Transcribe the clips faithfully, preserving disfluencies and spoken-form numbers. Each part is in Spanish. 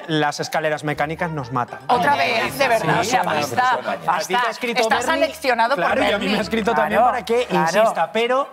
las escaleras mecánicas nos matan. Otra vez, de verdad, Sí, ya sí, basta, sí, basta. escrito Estás Bernie, seleccionado por claro, y a mí Bernie. me ha escrito Claro, también para que claro. insista, pero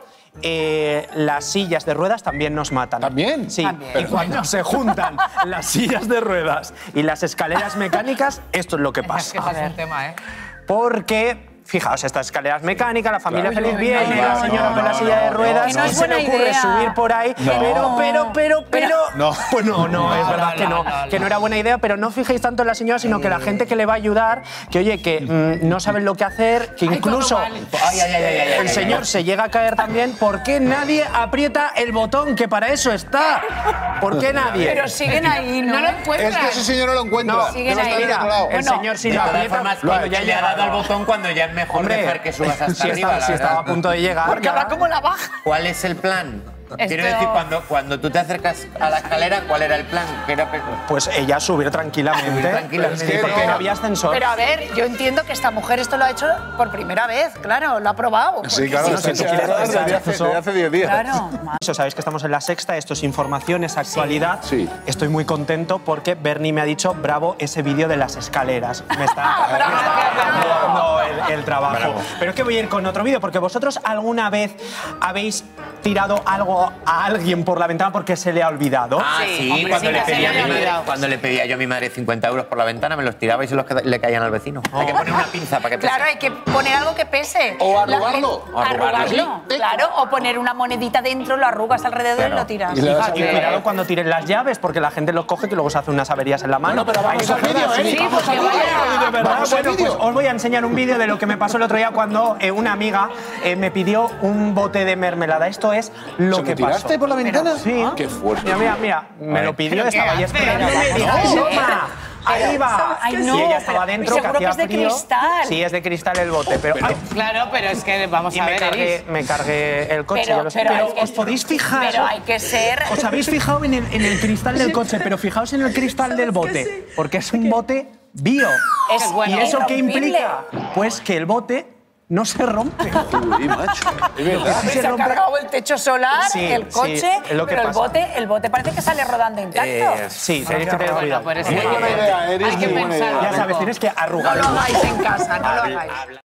eh, las sillas de ruedas también nos matan. ¿También? Sí, También. y cuando se juntan las sillas de ruedas y las escaleras mecánicas, esto es lo que Es pasa. que ese es un tema, ¿eh? Porque, fijaos, estas escaleras mecánicas, la familia Claro. feliz viene, no, la señora no, con la no, silla de no, ruedas, que no y es se le buena ocurre idea. subir por ahí, pero, pero, pero, pero, No. Pues no, no, es verdad no, que no, no, no. que no era buena idea, pero no fijéis tanto en la señora, sino que la gente que le va a ayudar, que oye, que mm, no saben lo que hacer, que incluso todo mal. Ay, ay, ay, ay, ay, el ay, señor ay. se llega a caer también. ¿Por qué nadie aprieta el botón que para eso está? ¿Por qué nadie? Pero siguen ahí, ¿no? No lo Es encuentras. que ese señor no lo encuentra. No, Debe siguen estar ahí. en Mira, otro lado. el Bueno, señor si De lo todas aprieta, formas, lo cuando ha ya hecho. le ha dado al botón, cuando ya es mejor Hombre, dejar que subas hasta si, arriba. estaba, la si verdad. estaba a punto de llegar. Porque habrá como la baja. ¿Cuál es el plan? Quiero Esto- decir, cuando, cuando tú te acercas a la escalera, ¿cuál era el plan? Que era pe- Pues ella subir tranquilamente. Subir tranquilamente. Sí, porque no había ascensor. Pero a ver, yo entiendo que esta mujer esto lo ha hecho por primera vez, claro, lo ha probado. Sí, porque claro, si no, sí, si sí, tú quieres desde pensar hace- eso- desde hace diez días. Claro. Eso, sabéis que estamos en La Sexta, esto es información, es actualidad. Sí. Estoy muy contento porque Bernie me ha dicho, bravo, ese vídeo de las escaleras. Me está, me está dando el, el trabajo. Pero es que voy a ir con otro vídeo, porque vosotros alguna vez habéis tirado algo a alguien por la ventana porque se le ha olvidado. Ah, Sí, sí, hombre, cuando, sí, le que se pedía me a mi había madre, olvidado. cuando le pedía yo a mi madre cincuenta euros por la ventana, me los tiraba y se los queda- le caían al vecino. Hay que poner una pinza para que pese. Claro, hay que poner algo que pese. O La arrugarlo. gente- O arrugarlo. Arrugarlo, claro. O poner una monedita dentro, lo arrugas alrededor Claro. y lo tiras. Y le das Y cuidado cuando tiren las llaves, porque la gente los coge que luego se hace unas averías en la mano. Bueno, pero vamos Hay al que vídeo, hacer- Eri, Sí, vamos pues al que vídeo. vaya, de verdad. Vamos al Bueno, vídeo. pues os voy a enseñar un vídeo de lo que me pasó el otro día cuando eh, una amiga eh, me pidió un bote de mermelada. Esto es lo ¿Se que me tiraste pasó. por la ventana? Sí. Qué fuerte. Mira, mira, mira. Me lo pidió, ¿Pero qué estaba ahí hace? esperándome. Pero Digo, vamos a ver. "Toma, ahí va". Ay, no, Y ella estaba pero dentro, que seguro que hacía es de frío. cristal. Sí, es de cristal el bote, pero... ay, Claro, pero es que vamos y a me ver, cargué, Eris. me cargué el coche, Pero- ya lo sé. pero Pero hay que- os podéis fijar... Pero hay que ser. ¿Os habéis fijado en el, en el cristal del coche? Pero fijaos en el cristal del bote, porque es un bote bio. Es bueno. ¿Y eso qué irrompible. implica? Pues que el bote no se rompe. Uy, macho. Es verdad. Sí, Se, se ha rompe. cargado el techo solar, Sí, el sí, coche, es lo que pero el pasa. bote, el bote parece que sale rodando intacto. Eh, sí, tenéis que tener Bueno, cuidado. pues es Muy que- buena idea, Eris, Hay que muy buena idea. pensarlo. Ya sabes, tienes que No arrugarlo. lo hagáis en casa, no lo hagáis.